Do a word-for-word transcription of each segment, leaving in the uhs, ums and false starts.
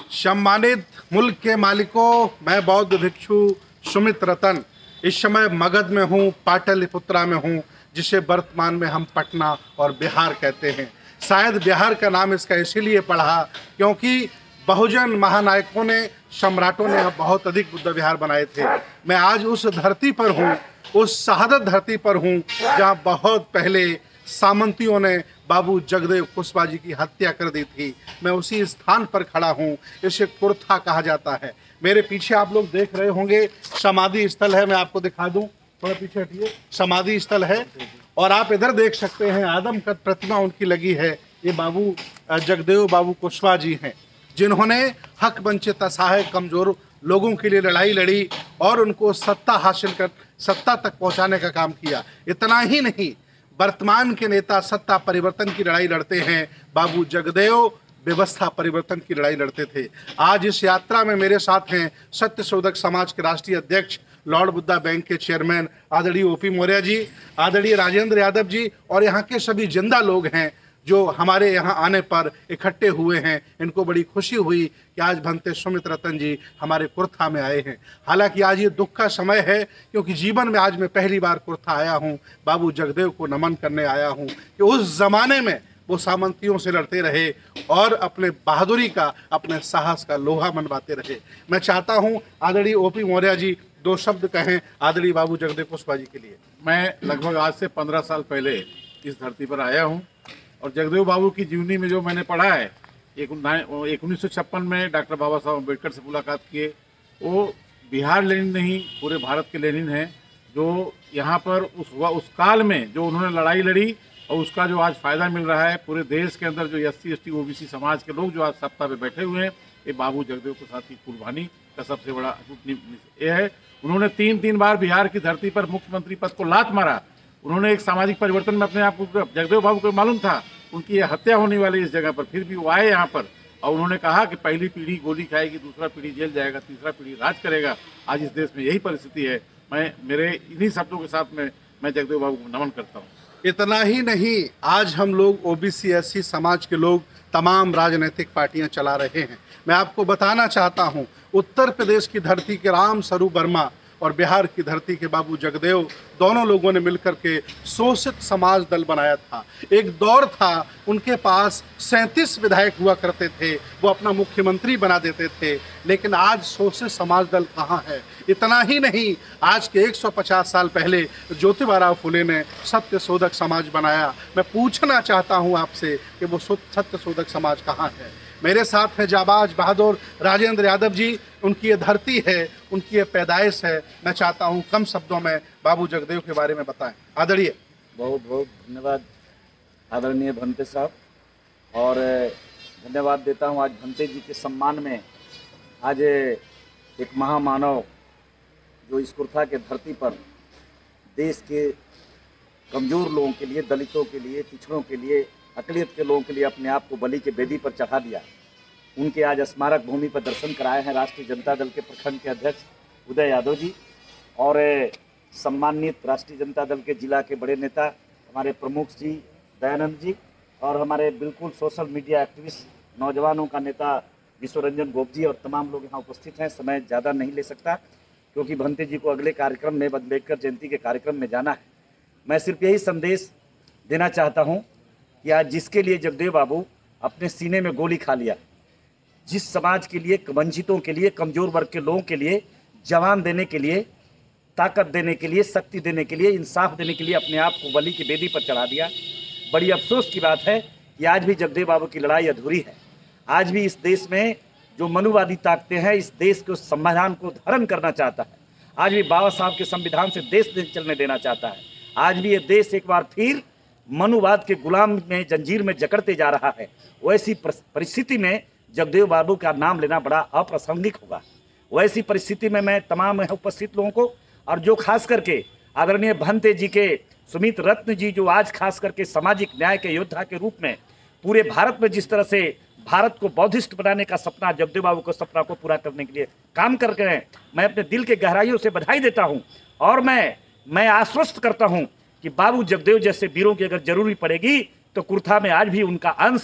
सम्मानित मुल्क के मालिकों, मैं बौद्ध भिक्षु सुमित रतन इस समय मगध में हूँ, पाटलिपुत्रा में हूँ, जिसे वर्तमान में हम पटना और बिहार कहते हैं। शायद बिहार का नाम इसका इसीलिए पड़ा क्योंकि बहुजन महानायकों ने, सम्राटों ने बहुत अधिक बुद्ध विहार बनाए थे। मैं आज उस धरती पर हूँ, उस शहादत धरती पर हूँ जहाँ बहुत पहले सामंतियों ने बाबू जगदेव कुशवाहा जी की हत्या कर दी थी। मैं उसी स्थान पर खड़ा हूँ, इसे कुर्था कहा जाता है। मेरे पीछे आप लोग देख रहे होंगे समाधि स्थल है, मैं आपको दिखा दूं, थोड़ा पीछे हटिए। समाधि स्थल है और आप इधर देख सकते हैं आदम कद प्रतिमा उनकी लगी है। ये बाबू जगदेव बाबू कुशवाहा जी हैं, जिन्होंने हक वंचित असहाय कमजोर लोगों के लिए लड़ाई लड़ी और उनको सत्ता हासिल कर सत्ता तक पहुंचाने का काम किया। इतना ही नहीं, वर्तमान के नेता सत्ता परिवर्तन की लड़ाई लड़ते हैं, बाबू जगदेव व्यवस्था परिवर्तन की लड़ाई लड़ते थे। आज इस यात्रा में मेरे साथ हैं सत्य शोधक समाज के राष्ट्रीय अध्यक्ष, लॉर्ड बुद्धा बैंक के चेयरमैन आदरणीय ओपी मौर्य जी, आदरणीय राजेंद्र यादव जी और यहाँ के सभी जिंदा लोग हैं जो हमारे यहाँ आने पर इकट्ठे हुए हैं। इनको बड़ी खुशी हुई कि आज भंते सुमित रतन जी हमारे कुर्था में आए हैं। हालांकि आज ये दुख का समय है क्योंकि जीवन में आज मैं पहली बार कुर्था आया हूँ, बाबू जगदेव को नमन करने आया हूँ कि उस ज़माने में वो सामंतियों से लड़ते रहे और अपने बहादुरी का, अपने साहस का लोहा मनवाते रहे। मैं चाहता हूँ आदरणीय ओपी मौर्य जी दो शब्द कहें आदरणीय बाबू जगदेव कुशवाहा जी के लिए। मैं लगभग आज से पंद्रह साल पहले इस धरती पर आया हूँ और जगदेव बाबू की जीवनी में जो मैंने पढ़ा है, एक उन्नीस सौ छप्पन में डॉक्टर बाबा साहब अम्बेडकर से मुलाकात किए। वो बिहार लेनिन नहीं, पूरे भारत के लेनिन हैं, जो यहाँ पर उस उस काल में जो उन्होंने लड़ाई लड़ी और उसका जो आज फ़ायदा मिल रहा है पूरे देश के अंदर, जो S C S T O B C समाज के लोग जो आज सत्ता पे बैठे हुए हैं, ये बाबू जगदेव कुशवाहा की कुर्बानी का सबसे बड़ा ये है। उन्होंने तीन तीन बार बिहार की धरती पर मुख्यमंत्री पद को लात मारा। उन्होंने एक सामाजिक परिवर्तन में अपने आप को, जगदेव बाबू को मालूम था उनकी ये हत्या होने वाली इस जगह पर, फिर भी वो आए यहाँ पर और उन्होंने कहा कि पहली पीढ़ी गोली खाएगी, दूसरा पीढ़ी जेल जाएगा, तीसरा पीढ़ी राज करेगा। आज इस देश में यही परिस्थिति है। मैं मेरे इन्हीं शब्दों के साथ में मैं जगदेव बाबू को नमन करता हूँ। इतना ही नहीं, आज हम लोग ओबीसी एससी समाज के लोग तमाम राजनीतिक पार्टियां चला रहे हैं। मैं आपको बताना चाहता हूं, उत्तर प्रदेश की धरती के राम स्वरूप वर्मा और बिहार की धरती के बाबू जगदेव, दोनों लोगों ने मिलकर के शोषित समाज दल बनाया था। एक दौर था उनके पास सैंतीस विधायक हुआ करते थे, वो अपना मुख्यमंत्री बना देते थे, लेकिन आज शोषित समाज दल कहाँ है। इतना ही नहीं, आज के एक सौ पचास साल पहले ज्योतिबा फुले ने सत्य शोधक समाज बनाया। मैं पूछना चाहता हूँ आपसे कि वो सत्य शोधक समाज कहाँ है। मेरे साथ है जाबाज बहादुर राजेंद्र यादव जी, उनकी ये धरती है, उनकी ये पैदाइश है। मैं चाहता हूँ कम शब्दों में बाबू जगदेव के बारे में बताएं। आदरणीय। बहुत बहुत धन्यवाद आदरणीय भंते साहब, और धन्यवाद देता हूँ आज भंते जी के सम्मान में। आज एक महामानव जो इस कुर्था के धरती पर देश के कमज़ोर लोगों के लिए, दलितों के लिए, पिछड़ों के लिए, अकलियत के लोगों के लिए अपने आप को बलि के बेदी पर चढ़ा दिया, उनके आज स्मारक भूमि पर दर्शन कराए हैं राष्ट्रीय जनता दल के प्रखंड के अध्यक्ष उदय यादव जी और सम्मानित राष्ट्रीय जनता दल के जिला के बड़े नेता हमारे प्रमुख जी दयानंद जी और हमारे बिल्कुल सोशल मीडिया एक्टिविस्ट नौजवानों का नेता विश्व रंजन गोप जी और तमाम लोग यहाँ उपस्थित हैं। समय ज़्यादा नहीं ले सकता क्योंकि भंते जी को अगले कार्यक्रम में अम्बेडकर जयंती के कार्यक्रम में जाना है। मैं सिर्फ यही संदेश देना चाहता हूँ कि आज जिसके लिए जगदेव बाबू अपने सीने में गोली खा लिया, जिस समाज के लिए, वंचितों के लिए, कमज़ोर वर्ग के लोगों के लिए, जवान देने के लिए, ताकत देने के लिए, शक्ति देने के लिए, इंसाफ देने के लिए अपने आप को बलि की बेदी पर चढ़ा दिया। बड़ी अफसोस की बात है कि आज भी जगदेव बाबू की लड़ाई अधूरी है। आज भी इस देश में जो मनुवादी ताकतें हैं, इस देश के संविधान को धारण करना चाहता है, आज भी बाबा साहब के संविधान से देश चलने देना चाहता है। आज भी ये देश एक बार फिर मनुवाद के गुलाम में, जंजीर में जकड़ते जा रहा है। वैसी परिस्थिति में जगदेव बाबू का नाम लेना बड़ा अप्रासंगिक होगा। वैसी परिस्थिति में मैं तमाम उपस्थित लोगों को और जो खास करके आदरणीय भंते जी के सुमित रत्न जी, जो आज खास करके सामाजिक न्याय के योद्धा के रूप में पूरे भारत में जिस तरह से भारत को बौद्धिस्ट बनाने का सपना, जगदेव बाबू के सपना को पूरा करने के लिए काम कर रहे हैं, मैं अपने दिल के गहराइयों से बधाई देता हूं और मैं मैं आश्वस्त करता हूं कि बाबू जगदेव जैसे वीरों की अगर जरूरी पड़ेगी तो कुर्था में आज भी उनका अंश है,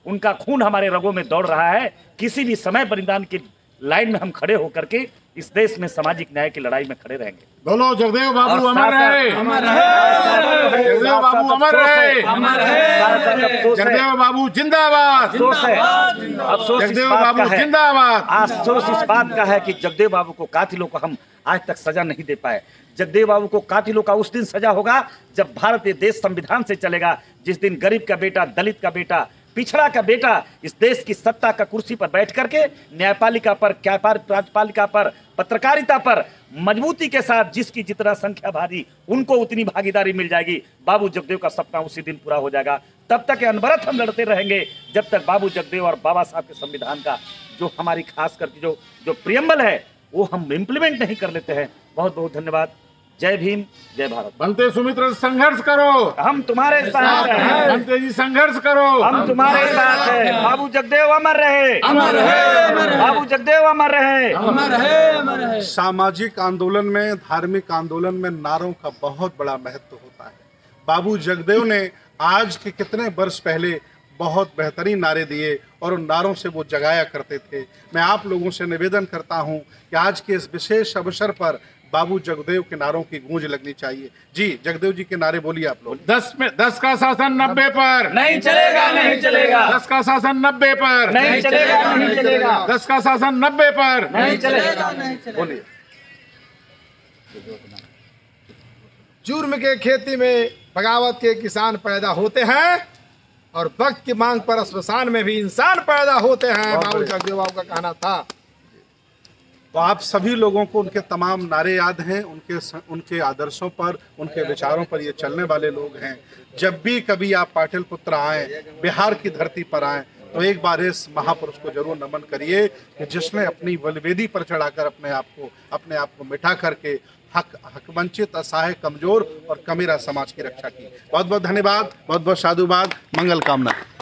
उनका खून हमारे रगों में दौड़ रहा है। किसी भी समय बलिदान की लाइन में हम खड़े होकर के इस देश में सामाजिक न्याय की लड़ाई में खड़े रहेंगे। बोलो जगदेव बाबू अमर रहे, अमर रहे, जगदेव बाबू अमर रहे, अमर है। जगदेव बाबू जिंदाबाद, अफसोस है, अफसोस इस जगदेव बात का बाबू है, जिंदाबाद। अफसोस इस बात का है कि जगदेव बाबू को कातिलों को हम आज तक सजा नहीं दे पाए। जगदेव बाबू को कातिलों का उस दिन सजा होगा जब भारतीय देश संविधान से चलेगा, जिस दिन गरीब का बेटा, दलित का बेटा, पिछड़ा का बेटा इस देश की सत्ता का कुर्सी पर बैठ करके न्यायपालिका पर, कार्यपालिका पर, पत्रकारिता पर मजबूती के साथ जिसकी जितना संख्या भारी उनको उतनी भागीदारी मिल जाएगी। बाबू जगदेव का सपना उसी दिन पूरा हो जाएगा। तब तक अनवरत हम लड़ते रहेंगे जब तक बाबू जगदेव और बाबा साहब के संविधान का जो हमारी खास करके जो जो प्रियम्बल है वो हम इम्प्लीमेंट नहीं कर लेते हैं। बहुत बहुत धन्यवाद। जय भीम, जय भारत। बनते सुमित्र संघर्ष करो, हम तुम्हारे साथ हैं। बनते जी संघर्ष करो, हम तुम्हारे साथ हैं। बाबू जगदेव अमर रहे, अमर रहे, बाबू जगदेव अमर रहे, अमर है, अमर है। सामाजिक आंदोलन में, धार्मिक आंदोलन में नारों का बहुत बड़ा महत्व होता है। बाबू जगदेव ने आज के कितने वर्ष पहले बहुत बेहतरीन नारे दिए और उन नारों से वो जगाया करते थे। मैं आप लोगों से निवेदन करता हूं कि आज के इस विशेष अवसर पर बाबू जगदेव के नारों की गूंज लगनी चाहिए। जी जगदेव जी के नारे बोलिए आप लोग। दस में दस का शासन नब्बे पर नहीं चलेगा, नहीं चलेगा। दस का शासन नब्बे पर नहीं चलेगा, नहीं चलेगा। दस का शासन नब्बे पर नहीं चलेगा, नहीं चलेगा। बोलिए। जुर्म के खेती में बगावत के किसान पैदा होते हैं और वक्त की मांग पर श्मशान में भी इंसान पैदा होते हैं। बाबू जगदेव बाबू का कहना था। तो आप सभी लोगों को उनके तमाम नारे याद हैं, उनके उनके आदर्शों पर, उनके विचारों पर ये चलने वाले लोग हैं। जब भी कभी आप पाटलिपुत्र आएँ, बिहार की धरती पर आएँ, तो एक बार इस महापुरुष को जरूर नमन करिए कि जिसने अपनी बलवेदी पर चढ़ाकर अपने आप को अपने आप को मिटा करके हक हक वंचित, असहाय, कमजोर और कमीरा समाज की रक्षा की। बहुत बहुत धन्यवाद, बहुत बहुत साधुवाद, मंगल कामना।